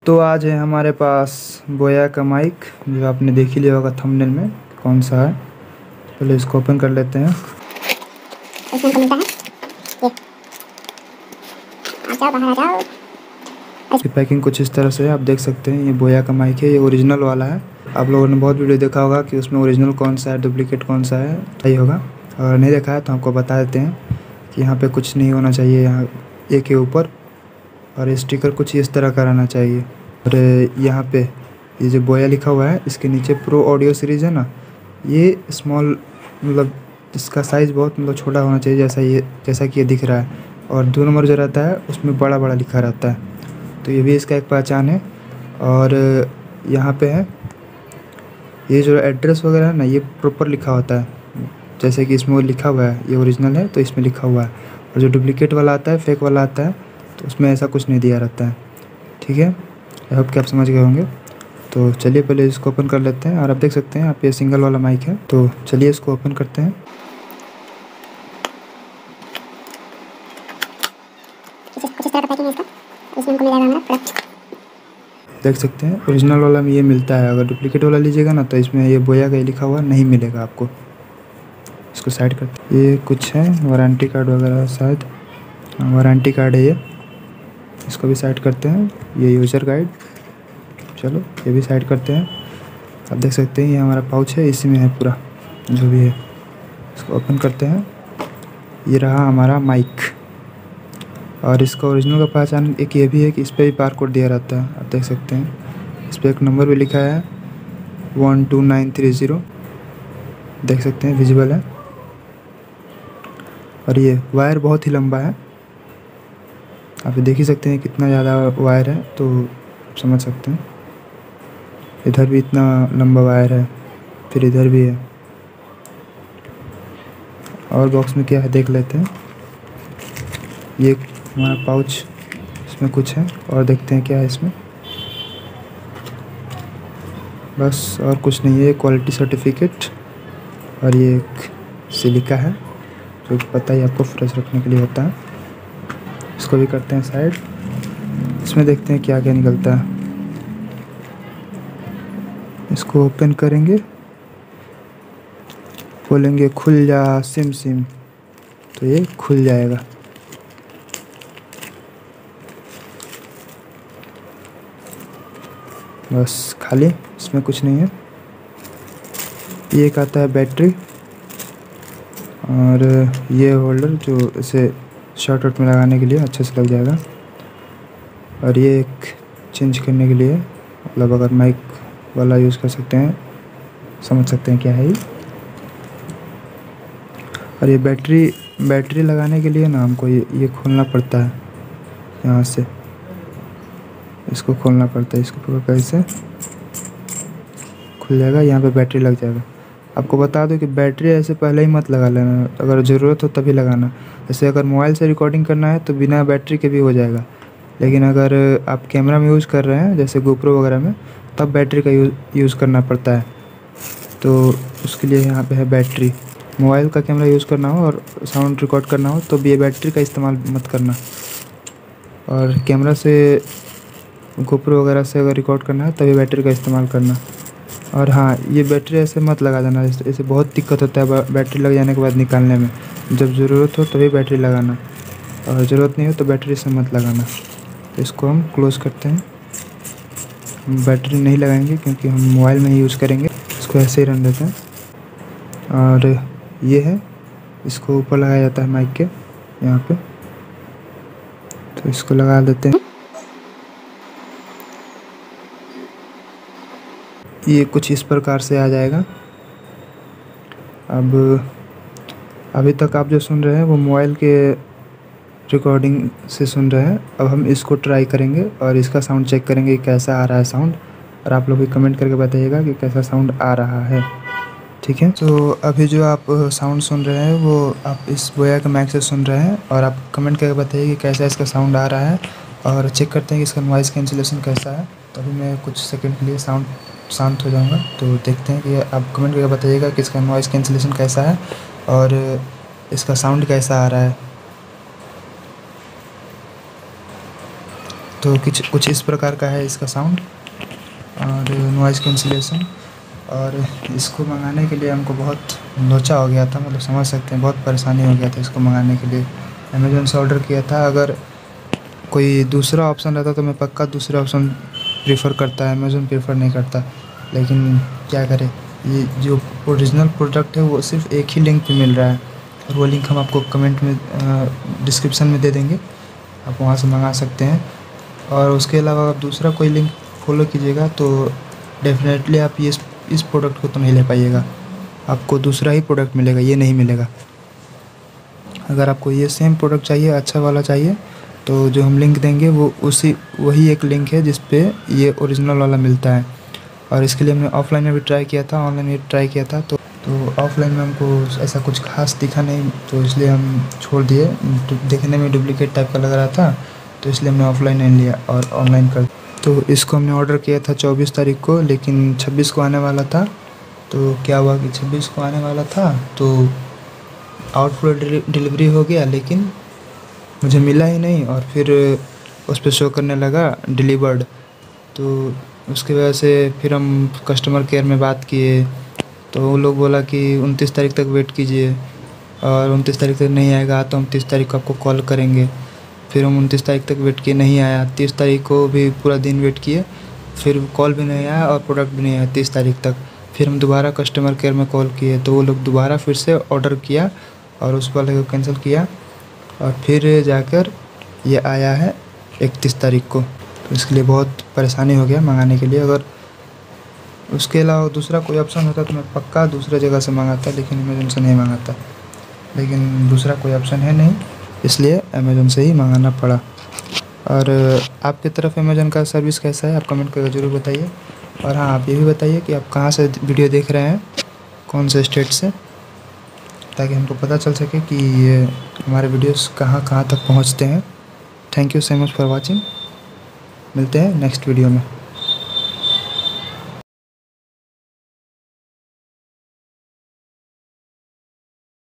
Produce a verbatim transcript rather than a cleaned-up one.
तो आज है हमारे पास बोया का माइक, जो आपने देख ही लिया होगा थंबनेल में कौन सा है। पहले इसको ओपन कर लेते हैं। इसमें मिलता है ये, आ जाओ बाहर आ जाओ। इसकी पैकिंग कुछ इस तरह से है, आप देख सकते हैं। ये बोया का माइक है, ये ओरिजिनल वाला है। आप लोगों ने बहुत वीडियो देखा होगा कि उसमें ओरिजिनल कौन सा है, डुप्लीकेट कौन सा है, सही होगा। और नहीं देखा है तो आपको बता देते हैं कि यहाँ पे कुछ नहीं होना चाहिए, यहाँ ए के ऊपर, और स्टिकर कुछ इस तरह का रहना चाहिए। और यहाँ पे ये जो बोया लिखा हुआ है, इसके नीचे प्रो ऑडियो सीरीज़ है ना, ये स्मॉल, मतलब इसका साइज़ बहुत मतलब छोटा होना चाहिए, जैसा ये जैसा कि ये दिख रहा है। और दो नंबर जो रहता है उसमें बड़ा बड़ा लिखा रहता है, तो ये भी इसका एक पहचान है। और यहाँ पे है ये जो एड्रेस वगैरह है ना, ये प्रॉपर लिखा होता है, जैसे कि इसमें वो लिखा हुआ है। ये ओरिजिनल है तो इसमें लिखा हुआ है, और जो डुप्लीकेट वाला आता है, फेक वाला आता है, तो उसमें ऐसा कुछ नहीं दिया रहता है। ठीक है, आई होप कि आप समझ गए होंगे। तो चलिए पहले इसको ओपन कर लेते हैं। और आप देख सकते हैं आप, ये सिंगल वाला माइक है, तो चलिए इसको ओपन करते हैं। कुछ इस तरह का पैकिंग है इसका, इसमें हमको मिलेगा हमारा प्रोडक्ट। देख सकते हैं ओरिजिनल वाला में ये मिलता है, अगर डुप्लीकेट वाला लीजिएगा ना तो इसमें ये बोया का लिखा हुआ नहीं मिलेगा आपको। इसको साइड करते, ये कुछ है वारंटी कार्ड वगैरह, शायद वारंटी कार्ड है ये, इसको भी साइड करते हैं। ये यूज़र गाइड, चलो ये भी साइड करते हैं। आप देख सकते हैं ये हमारा पाउच है, इसी में है पूरा जो भी है। इसको ओपन करते हैं। ये रहा हमारा माइक, और इसका ओरिजिनल का पहचान एक ये भी है कि इस पर भी बार कोड दिया रहता है। आप देख सकते हैं इस पर एक नंबर भी लिखा है, one two nine three zero, देख सकते हैं विजिबल है। और ये वायर बहुत ही लंबा है, आप देख ही सकते हैं कितना ज़्यादा वायर है, तो आप समझ सकते हैं। इधर भी इतना लंबा वायर है, फिर इधर भी है। और बॉक्स में क्या है देख लेते हैं। ये हमारा पाउच, इसमें कुछ है, और देखते हैं क्या है इसमें। बस और कुछ नहीं है। क्वालिटी सर्टिफिकेट, और ये एक सिलिका है जो पता ही आपको फ्रेश रखने के लिए होता है। इसको भी करते हैं साइड। इसमें देखते हैं क्या क्या निकलता है। इसको ओपन करेंगे, बोलेंगे खुल जा सिम सिम, तो ये खुल जाएगा। बस खाली, इसमें कुछ नहीं है। ये एक आता है बैटरी, और ये होल्डर जो इसे शॉर्ट आउट में लगाने के लिए अच्छे से लग जाएगा। और ये एक चेंज करने के लिए, मतलब अगर माइक वाला यूज़ कर सकते हैं, समझ सकते हैं क्या है ये। और ये बैटरी बैटरी लगाने के लिए ना हमको ये ये खोलना पड़ता है, यहाँ से इसको खोलना पड़ता है। इसको पकड़ कर ऐसे खुल जाएगा, यहाँ पे बैटरी लग जाएगा। आपको बता दो कि बैटरी ऐसे पहले ही मत लगा लेना, अगर ज़रूरत हो तभी लगाना। जैसे अगर मोबाइल से रिकॉर्डिंग करना है तो बिना बैटरी के भी हो जाएगा, लेकिन अगर आप कैमरा में यूज़ कर रहे हैं जैसे गोप्रो वगैरह में, तब बैटरी का यूज़ यूज़ करना पड़ता है। तो उसके लिए यहाँ पे है बैटरी। मोबाइल का कैमरा यूज़ करना हो और साउंड रिकॉर्ड करना हो तो ये बैटरी का इस्तेमाल मत करना। और कैमरा से, गोप्रो वगैरह से अगर रिकॉर्ड करना है तभी बैटरी का इस्तेमाल करना। और हाँ, ये बैटरी ऐसे मत लगा देना, ऐसे बहुत दिक्कत होता है बैटरी लग जाने के बाद निकालने में। जब ज़रूरत हो तभी बैटरी लगाना, और ज़रूरत नहीं हो तो बैटरी से मत लगाना। तो इसको हम क्लोज़ करते हैं। हम बैटरी नहीं लगाएंगे क्योंकि हम मोबाइल में ही यूज़ करेंगे। इसको ऐसे ही रन देते हैं। और ये है, इसको ऊपर लगाया जाता है माइक के यहाँ पे, तो इसको लगा देते हैं। ये कुछ इस प्रकार से आ जाएगा। अब अभी तक आप जो सुन रहे हैं वो मोबाइल के रिकॉर्डिंग से सुन रहे हैं। अब हम इसको ट्राई करेंगे और इसका साउंड चेक करेंगे कैसा आ रहा है साउंड, और आप लोग भी कमेंट करके बताइएगा कि कैसा साउंड आ रहा है। ठीक है, तो अभी जो आप साउंड सुन रहे हैं वो आप इस बोया के माइक से सुन रहे हैं, और आप कमेंट करके बताइए कि कैसा इसका साउंड आ रहा है। और चेक करते हैं कि इसका नॉइज़ कैंसिलेशन कैसा है। तो अभी मैं कुछ सेकंड के लिए साउंड शांत हो जाऊंगा, तो देखते हैं कि आप कमेंट करके बताइएगा कि इसका नॉइज़ कैंसिलेशन कैसा है और इसका साउंड कैसा आ रहा है। तो कुछ कुछ इस प्रकार का है इसका साउंड और नॉइज़ कैंसिलेशन। और इसको मंगाने के लिए हमको बहुत लोचा हो गया था, मतलब समझ सकते हैं बहुत परेशानी हो गया था इसको मंगाने के लिए। अमेज़न से ऑर्डर किया था, अगर कोई दूसरा ऑप्शन रहता तो मैं पक्का दूसरा ऑप्शन प्रेफर करता, अमेज़न प्रेफर नहीं करता। लेकिन क्या करें, ये जो ओरिजिनल प्रोडक्ट है वो सिर्फ एक ही लिंक पे मिल रहा है और वो लिंक हम आपको कमेंट में डिस्क्रिप्शन में दे देंगे, आप वहाँ से मंगा सकते हैं। और उसके अलावा आप दूसरा कोई लिंक फॉलो कीजिएगा तो डेफिनेटली आप ये इस प्रोडक्ट को तो नहीं ले पाइएगा, आपको दूसरा ही प्रोडक्ट मिलेगा, ये नहीं मिलेगा। अगर आपको ये सेम प्रोडक्ट चाहिए, अच्छा वाला चाहिए, तो जो हम लिंक देंगे वो उसी वही एक लिंक है जिस पे ये ओरिजिनल वाला मिलता है। और इसके लिए हमने ऑफ़लाइन में भी ट्राई किया था, ऑनलाइन में भी ट्राई किया था, तो तो ऑफ़लाइन में हमको ऐसा कुछ खास दिखा नहीं, तो इसलिए हम छोड़ दिए। देखने में डुप्लीकेट टाइप का लग रहा था, तो इसलिए हमने ऑफ़लाइन नहीं लिया और ऑनलाइन कर। तो इसको हमने ऑर्डर किया था चौबीस तारीख को, लेकिन छब्बीस को आने वाला था। तो क्या हुआ कि छब्बीस को आने वाला था तो आउटफ्लो डिलीवरी हो गया, लेकिन मुझे मिला ही नहीं। और फिर उस पर शो करने लगा डिलीवर्ड, तो उसकी वजह से फिर हम कस्टमर केयर में बात किए, तो वो लोग बोला कि उनतीस तारीख तक वेट कीजिए, और उनतीस तारीख तक नहीं आएगा तो हम तीस तारीख को आपको कॉल करेंगे। फिर हम उनतीस तारीख तक वेट किए, नहीं आया। तीस तारीख को भी पूरा दिन वेट किए, फिर कॉल भी नहीं आया और प्रोडक्ट भी नहीं आया तीस तारीख तक। फिर हम दोबारा कस्टमर केयर में कॉल किए, तो वो लोग दोबारा फिर से ऑर्डर किया और उस वाले को कैंसिल किया, और फिर जाकर ये आया है इकतीस तारीख को। तो इसके लिए बहुत परेशानी हो गया मंगाने के लिए। अगर उसके अलावा दूसरा कोई ऑप्शन होता तो मैं पक्का दूसरा जगह से मंगाता, लेकिन अमेज़न से नहीं मंगाता। लेकिन दूसरा कोई ऑप्शन है नहीं, इसलिए अमेज़न से ही मंगाना पड़ा। और आपकी तरफ अमेज़न का सर्विस कैसा है, आप कमेंट करके ज़रूर बताइए। और हाँ, आप ये भी बताइए कि आप कहाँ से वीडियो देख रहे हैं, कौन से स्टेट से, ताकि हमको पता चल सके कि ये हमारे वीडियोस कहाँ कहाँ तक पहुँचते हैं। Thank you so much for watching. मिलते हैं नेक्स्ट वीडियो में।